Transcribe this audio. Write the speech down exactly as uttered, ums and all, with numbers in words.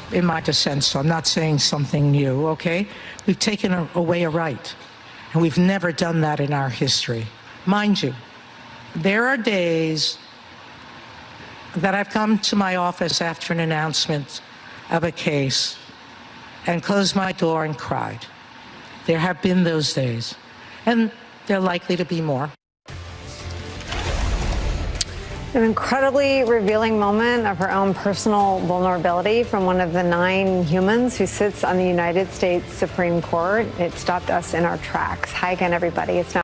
in my dissent, so I'm not saying something new, okay? We've taken a, away a right, and we've never done that in our history. Mind you, there are days that I've come to my office after an announcement of a case and closed my door and cried. There have been those days, and there are likely to be more. An incredibly revealing moment of her own personal vulnerability from one of the nine humans who sits on the United States Supreme Court. It stopped us in our tracks. Hi again, everybody. It's now